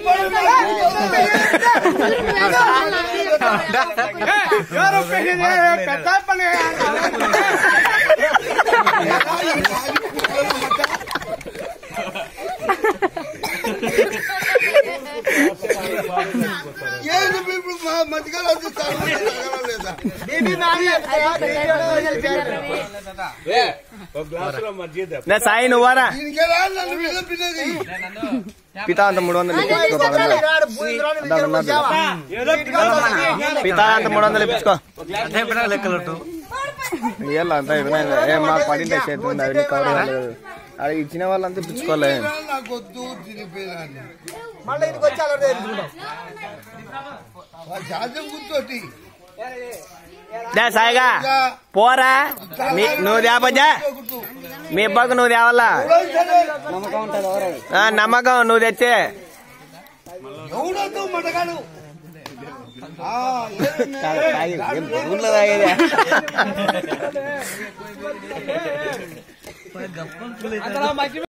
సాయి నువ్వారా పితా అంత 300 పితా అంత 300 ఇప్పించుకో లెక్కలు అంతా మాకు పడింటే చేతుంది అవన్నీ కవర్ కాలేదు అది ఇచ్చిన వాళ్ళంతా ఇప్పించుకోలే సాయిగా పోరా నువ్వు తేపా మీ అబ్బాకు నువ్వు తేవాలా నమ్మకం నువ్వు తెచ్చే ఊర్లో తాగేదే